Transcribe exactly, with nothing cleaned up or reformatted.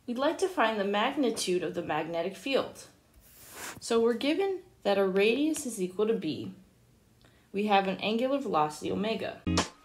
We'd like to find the magnitude of the magnetic field. So we're given that a radius is equal to b. We have an angular velocity omega.